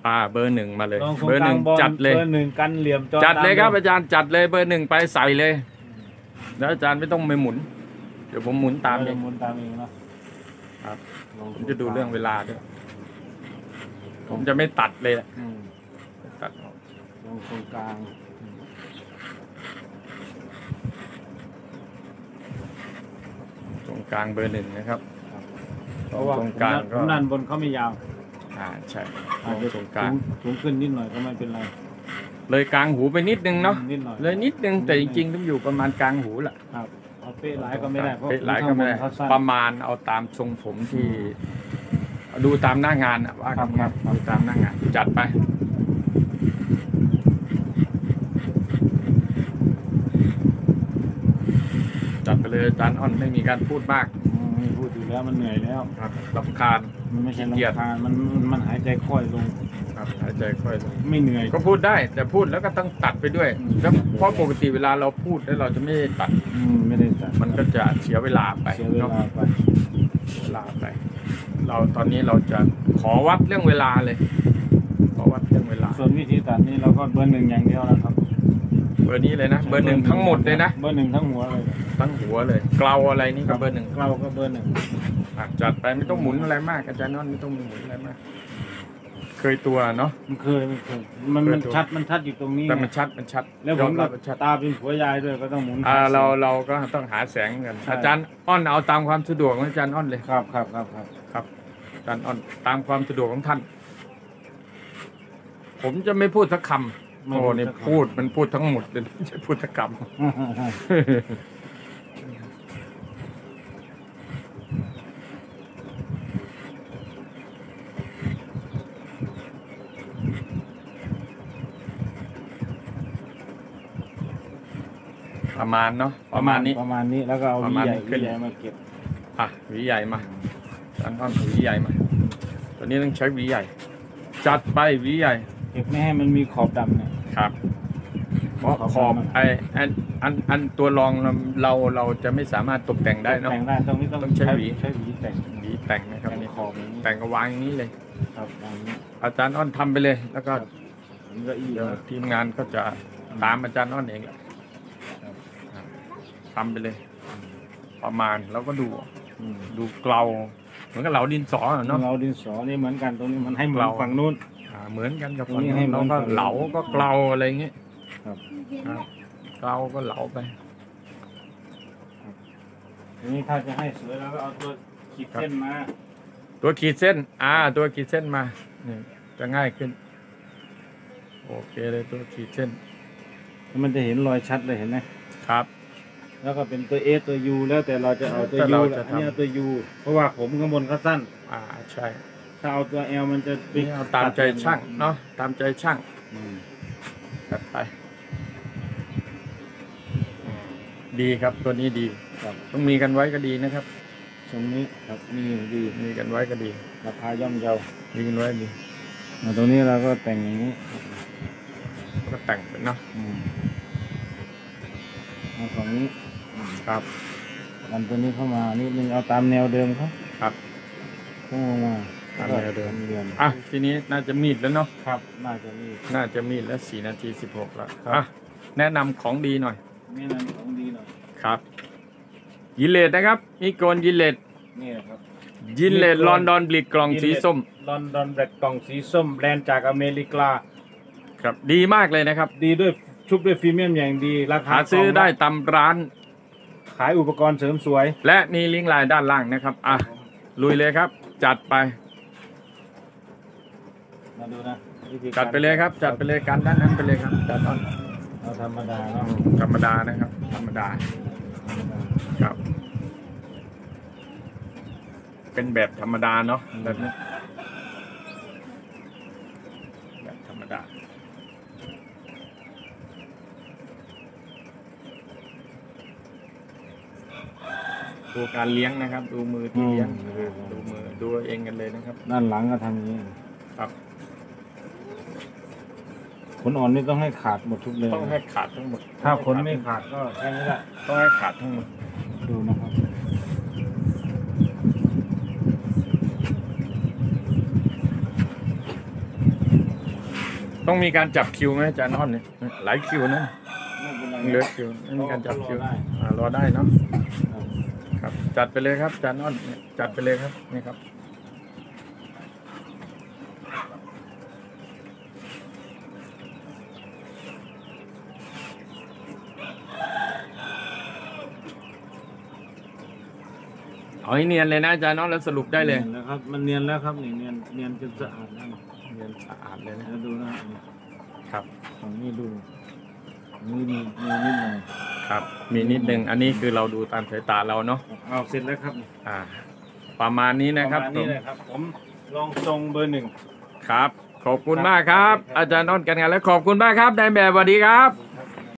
เบอร์ 1มาเลยลองเบอร์ 1จัดเลยเบอร์ 1กันเหลี่ยมจอจัดเลยครับอาจารย์จัดเลยเบอร์ 1ไปใส่เลยแล้วอาจารย์ไม่ต้องไปหมุนเดี๋ยวผมหมุนตามเองหมุนตามเองนะครับผมจะดูเรื่องเวลาด้วยผมจะไม่ตัดเลยตัดออกลงตรงกลางตรงกลางเบอร์ 1นะครับเพราะว่าตรงกลางก็ด้านบนเขาไม่ยาวใช่อาจจะตรงกลางสูงขึ้นนิดหน่อยก็ไม่เป็นไรเลยกลางหูไปนิดนึงเนาะนิดหน่อยเลยนิดนึงแต่จริงๆต้องอยู่ประมาณกลางหูแหละครับเอาเป๊ะหลายก็ไม่ได้เพราะเป๊ะหลายก็ไม่ได้เขาสั้นประมาณเอาตามทรงผมที่ดูตามหน้างานว่ากันครับดูตามหน้างานจัดไปจัดไปเลยอาจารย์อ้อนไม่มีการพูดมากไม่พูดอยู่แล้วมันเหนื่อยแล้วครับรำคาญมันไม่ใช่เกลียดรำคาญมันหายใจค่อยลงครับหายใจค่อยลงไม่เหนื่อยก็พูดได้แต่พูดแล้วก็ต้องตัดไปด้วยอืมแล้วเพราะปกติเวลาเราพูดแล้วเราจะไม่ได้ตัดไม่ได้ตัดมันก็จะเสียเวลาไปเสียเวลาไปเสียเวลาไปเราตอนนี้เราจะขอวัดเรื่องเวลาเลยขอวัดเรื่องเวลาส่วนวิธีตัดนี่เราก็เบอร์ 1อย่างเดียวนะครับเบอร์นี้เลยนะเบอร์ 1ทั้งหมดเลยนะเบอร์ 1ทั้งหัวเลยทั้งหัวเลยเกลาอะไรนี่ก็เบอร์ 1 เราก็เบอร์ 1 จัดไปไม่ต้องหมุนอะไรมากอาจารย์นอนไม่ต้องหมุนอะไรมากเคยตัวเนาะมันเคยมันชัดอยู่ตรงนี้แต่มันชัดมันชัดแล้วผมยอก็รับว่าชัดตาเป็นผัวยายด้วยก็ต้องหมุนเราก็ต้องหาแสงกันใช่อาจารย์อ้อนเอาตามความสะดวกของอาจารย์อ้อนเลยครับครับอาจารย์อ้อนตามความสะดวกของท่าน ผมจะไม่พูดสักคำโอ้นี่พูดมันพูดทั้งหมดเลยไม่ใช่พูดสักคำประมาณเนาะประมาณนี้แล้วก็เอาประหวีมาณใหญ่นี้ขึ้นมาเก็บหวีใหญ่มาอาจารย์อ้อนหวีใหญ่มาตอนนี้ต้องใช้หวีใหญ่ จัดไปหวีใหญ่เก็บไม่ให้มันมีขอบดำเนี่ยครับเพราะขอบอันตัวรองเราจะไม่สามารถตกแต่งได้เนาะแต่งได้ตรงนี้ต้องใช้หวีแต่งหวีแต่งนะครับแต่งนี่ขอบอย่างนี้แต่งก็วางอย่างนี้เลยครับอย่างนี้อาจารย์อ้อนทำไปเลย แล้วก็มันก็อีเดี๋ยวทีมงานก็จะตามอาจารย์อ้อนเองแหละทำไปเลย ประมาณแล้วก็ดูเกลาเหมือนกับเหลาดินสอเนาะเราดินสอนี่เหมือนกันตรงนี้มันให้เหมือนเราฝั่งนู้นเหมือนกันกับตรงนี้ให้เราเหมืก็อนกันเหลาก็เกลาอะไรอย่างเงี้ยครับเกลาก็เหลาไปทีนี้ถ้าจะให้สวยเราก็เอาตัวขีดเส้นมาตัวขีดเส้นตัวขีดเส้นมานี่จะง่ายขึ้นโอเคเลยตัวขีดเส้นมันจะเห็นรอยชัดเลยเห็นไหมครับแล้วก็เป็นตัว S ตัว U แล้วแต่เราจะเอาตัวแต่ U เราอัจะนนี้ทำเอาตัว U เพราะว่าผมข้างบนเขาสั้นใช่ถ้าเอาตัว L มันจะไปนี่เอาตามใจช่างเนาะตามใจช่างอืมจัดไปดีครับตัวนี้ดีครับต้องมีกันไว้ก็ดีนะครับตรงนี้ครับนี่ดีมีกันไว้ก็ดีราคาย่อมเยามีกันไว้ดีตรงนี้เราก็แต่งอย่างนี้ก็แต่งไปเนาะเอาฝั่งนี้ครับดันตัวนี้เข้ามานิดนึงเอาตามแนวเดิมเขาครับเข้ามาตามแนวเดิมเดิมทีนี้น่าจะมีดแล้วเนาะครับน่าจะนี่น่าจะมีดแล้ว4 นาที 16แล้วแนะนำของดีหน่อยนี่นั่นของดีหน่อยครับยิเลตนะครับมีโกนยิเลตนี่ครับยิเลตลอนดอนบลิกกล่องสีส้มลอนดอนแบล็กกล่องสีส้มแบรนด์จากอเมริกาครับดีมากเลยนะครับดีด้วยชุบด้วยพรีเมียมอย่างดีราคาหาซื้อได้ตามร้านขายอุปกรณ์เสริมสวยและมีลิงก์ไลน์ด้านล่างนะครับลุยเลยครับ จัดไปมาดูนะวิธีการจัดไปเลยครับ จัดไปเลยการด้านนั้นไปเลยครับจัดออนเอาธรรมดาเนาะธรรมดานะครับ ธรรมดาครับ เป็นแบบธรรมดาเนาะแบบนี้แบบธรรมดาดูการเลี้ยงนะครับ ดูมือที่เลี้ยงดูมือดูเองกันเลยนะครับด้านหลังก็ทำอย่างนี้ครับขนอ่อนนี่ต้องให้ขาดหมดทุกเลยต้องให้ขาดทั้งหมดถ้าขนไม่ขาดก็ใช้ไม่ได้ต้องให้ขาดทั้งหมดดูนะครับต้องมีการจับคิวไหมอาจารย์อ้อนเนี่ยหลายคิวนะไม่เป็นไรเหลือคิวไม่มีการจับคิวรอได้เนาะครับจัดไปเลยครับอาจารย์อ้อนเนี่ยจัดไปเลยครับนี่ครับเอาให้เนียนเลยนะอาจารย์อ้อนแล้วสรุปได้เลยเนียนแล้วครับมันเนียนแล้วครับนี่เนียนจนสะอาดแล้วเนียนสะอาดเลยนะแล้วดูนะนี่ครับของนี่ดูนี่มีนิดหน่อยครับมีนิดนึงอันนี้คือเราดูตามสายตาเราเนาะเอาเสร็จแล้วครับประมาณนี้นะครับประมาณนี้เลยครับผมลองทรงเบอร์ 1 ครับ ขอบคุณมากครับ อาจารย์อ้อนกันงานและขอบคุณมากครับนายแบบสวัสดีครับ